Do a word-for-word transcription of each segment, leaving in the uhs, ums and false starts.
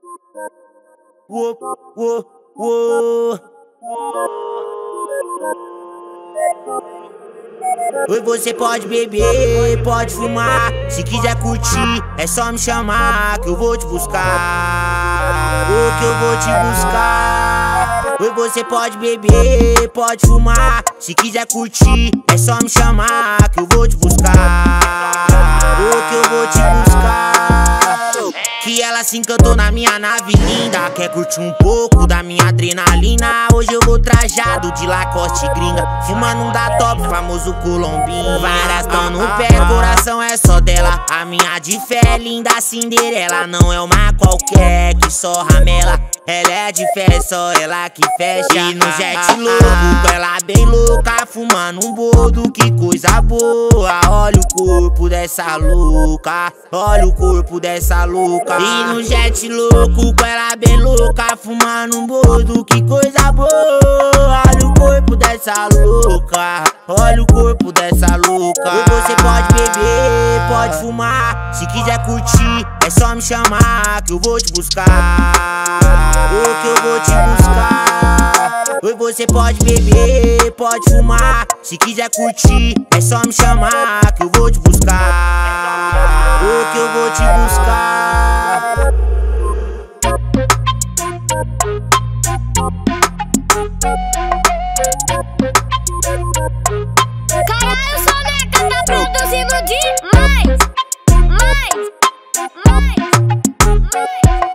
Uou, uou, uou. Oi, você pode beber, pode fumar. Se quiser curtir, é só me chamar que eu vou te buscar. Oh, que eu vou te buscar. Oi, você pode beber, pode fumar. Se quiser curtir, é só me chamar que eu vou te buscar. Oh, que eu vou te buscar. Que ela se encantou na minha nave linda. Quer curtir um pouco da minha adrenalina? Hoje eu vou trajado de Lacoste gringa, fumando um da top, famoso Colombinho. Várias tão no pé, coração é só dela. A minha de fé é linda Cinderela. Não é uma qualquer que só ramela. Ela é de fé, só ela que fecha. E no jet louco, ela bem louca, fumando um bordo, que coisa boa. Olha o corpo dessa louca, olha o corpo dessa louca. E no jet louco, com ela bem louca, fumando um bordo, que coisa boa. Olha o corpo dessa louca, olha o corpo dessa louca. E você pode beber, pode fumar. Se quiser curtir, é só me chamar que eu vou te buscar. Oh, que eu vou te buscar. Oi, você pode beber, pode fumar. Se quiser curtir, é só me chamar que eu vou te buscar. Oh, que eu vou te buscar. Caralho, Soneca tá produzindo demais. Mais, mais, mais.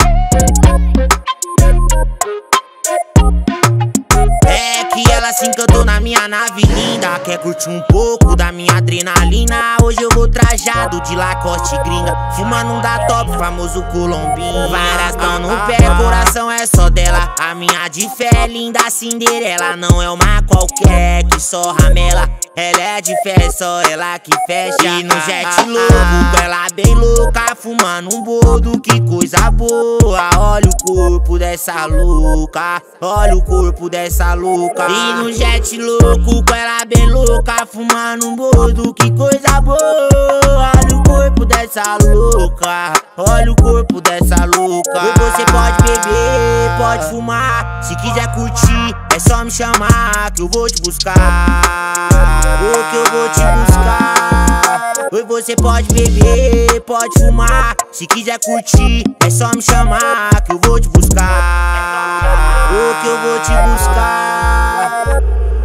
É que ela se encantou na minha nave linda. Quer curtir um pouco da minha adrenalina? Hoje eu vou trajado de Lacoste gringa, fumando um da top, famoso Colombinho. Várias tão no pé, coração é só dela. A minha de fé é linda Cinderela. Não é uma qualquer que só ramela. Ela é de fé, só ela que fecha. E no jet louco, ela bem louca, fumando um bordo, que coisa boa. Olha o corpo dessa louca, olha o corpo dessa louca. E no jet louco, com ela bem louca, fumando um bordo, que coisa boa. Olha o corpo dessa louca, olha o corpo dessa louca. E você pode beber, pode fumar. Se quiser curtir, é só me chamar que eu vou te buscar. Oh, que eu vou te buscar. Oi, você pode beber, pode fumar. Se quiser curtir, é só me chamar que eu vou te buscar. Oh, que eu vou te buscar.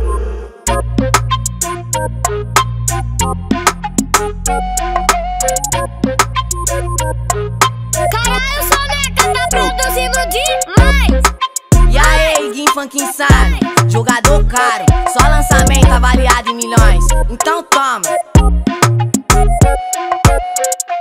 Caralho, Soneca tá produzindo demais. E aí, Guim Funk Insane, jogador caro, só lançamento avaliado em milhões. Então toma.